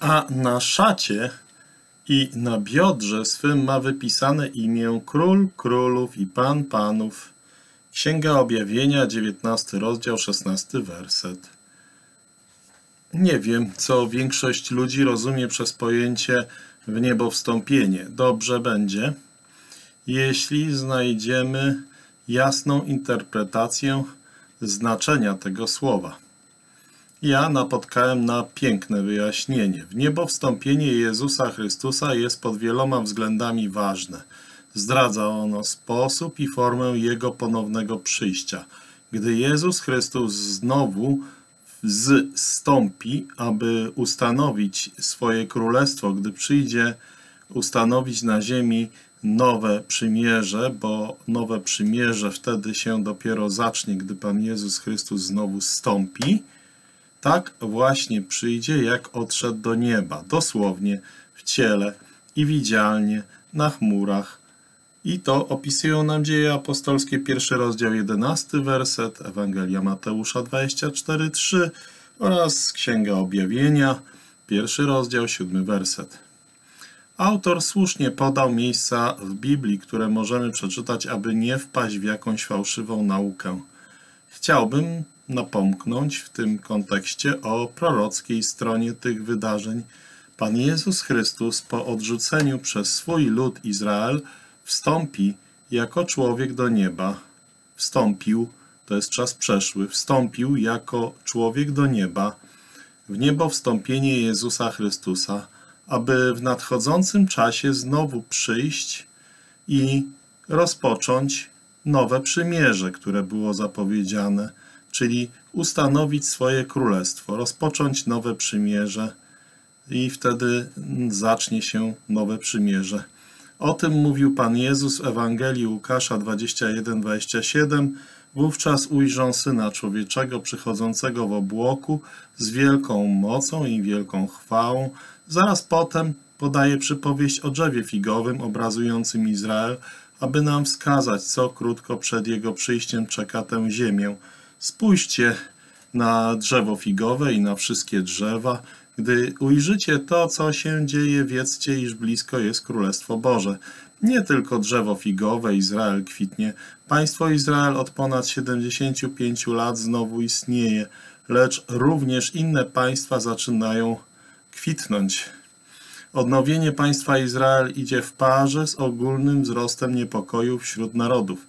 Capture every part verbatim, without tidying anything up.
a na szacie i na biodrze swym ma wypisane imię Król Królów i Pan Panów. Księga Objawienia, dziewiętnasty rozdział, szesnasty werset. Nie wiem, co większość ludzi rozumie przez pojęcie w niebo wstąpienie. Dobrze będzie, jeśli znajdziemy jasną interpretację znaczenia tego słowa. Ja napotkałem na piękne wyjaśnienie. W niebo wstąpienie Jezusa Chrystusa jest pod wieloma względami ważne. Zdradza ono sposób i formę Jego ponownego przyjścia. Gdy Jezus Chrystus znowu zstąpi, aby ustanowić swoje królestwo, gdy przyjdzie ustanowić na ziemi nowe przymierze, bo nowe przymierze wtedy się dopiero zacznie, gdy Pan Jezus Chrystus znowu zstąpi, tak właśnie przyjdzie, jak odszedł do nieba, dosłownie w ciele i widzialnie na chmurach. I to opisują nam Dzieje Apostolskie, pierwszy rozdział, jedenasty werset, Ewangelia Mateusza dwadzieścia cztery, trzy oraz Księga Objawienia, pierwszy rozdział, siódmy werset. Autor słusznie podał miejsca w Biblii, które możemy przeczytać, aby nie wpaść w jakąś fałszywą naukę. Chciałbym napomknąć w tym kontekście o prorockiej stronie tych wydarzeń. Pan Jezus Chrystus po odrzuceniu przez swój lud Izrael wstąpi jako człowiek do nieba. Wstąpił, to jest czas przeszły, wstąpił jako człowiek do nieba, w niebo wstąpienie Jezusa Chrystusa, aby w nadchodzącym czasie znowu przyjść i rozpocząć nowe przymierze, które było zapowiedziane, czyli ustanowić swoje królestwo, rozpocząć nowe przymierze i wtedy zacznie się nowe przymierze. O tym mówił Pan Jezus w Ewangelii Łukasza dwadzieścia jeden, dwadzieścia siedem. Wówczas ujrzą Syna Człowieczego przychodzącego w obłoku z wielką mocą i wielką chwałą. Zaraz potem podaje przypowieść o drzewie figowym obrazującym Izrael, aby nam wskazać, co krótko przed jego przyjściem czeka tę ziemię. Spójrzcie na drzewo figowe i na wszystkie drzewa. Gdy ujrzycie to, co się dzieje, wiedzcie, iż blisko jest Królestwo Boże. Nie tylko drzewo figowe, Izrael kwitnie. Państwo Izrael od ponad siedemdziesięciu pięciu lat znowu istnieje, lecz również inne państwa zaczynają kwitnąć. Odnowienie państwa Izrael idzie w parze z ogólnym wzrostem niepokoju wśród narodów.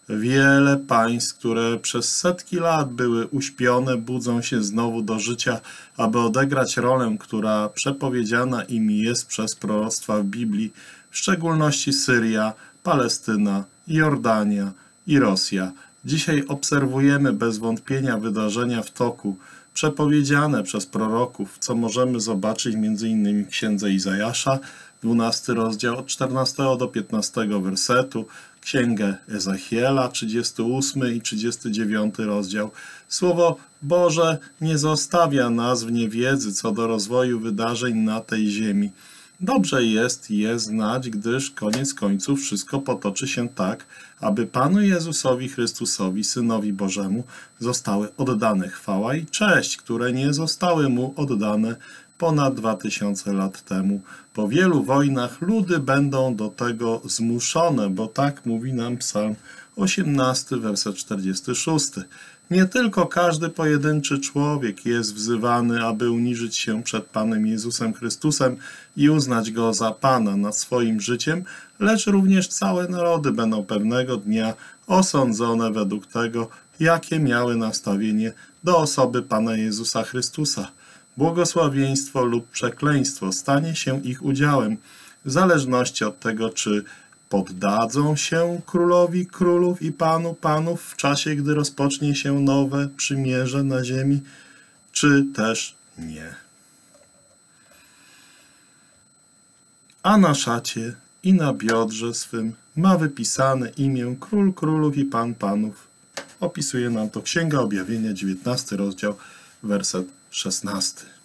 Wiele państw, które przez setki lat były uśpione, budzą się znowu do życia, aby odegrać rolę, która przepowiedziana im jest przez proroctwa w Biblii, w szczególności Syria, Palestyna, Jordania i Rosja. Dzisiaj obserwujemy bez wątpienia wydarzenia w toku, przepowiedziane przez proroków, co możemy zobaczyć między innymi w Księdze Izajasza, dwunasty rozdział od czternastego do piętnastego wersetu, Księgę Ezechiela, trzydziesty ósmy i trzydziesty dziewiąty rozdział. Słowo Boże nie zostawia nas w niewiedzy co do rozwoju wydarzeń na tej ziemi. Dobrze jest je znać, gdyż koniec końców wszystko potoczy się tak, aby Panu Jezusowi Chrystusowi, Synowi Bożemu, zostały oddane chwała i cześć, które nie zostały Mu oddane ponad dwa tysiące lat temu. Po wielu wojnach ludy będą do tego zmuszone, bo tak mówi nam Psalm osiemnasty, werset czterdziesty szósty. Nie tylko każdy pojedynczy człowiek jest wzywany, aby uniżyć się przed Panem Jezusem Chrystusem i uznać Go za Pana nad swoim życiem, lecz również całe narody będą pewnego dnia osądzone według tego, jakie miały nastawienie do osoby Pana Jezusa Chrystusa. Błogosławieństwo lub przekleństwo stanie się ich udziałem, w zależności od tego, czy poddadzą się Królowi Królów i Panu Panów w czasie, gdy rozpocznie się nowe przymierze na ziemi, czy też nie. A na szacie i na biodrze swym ma wypisane imię Król Królów i Pan Panów. Opisuje nam to Księga Objawienia, dziewiętnasty rozdział, werset szesnasty.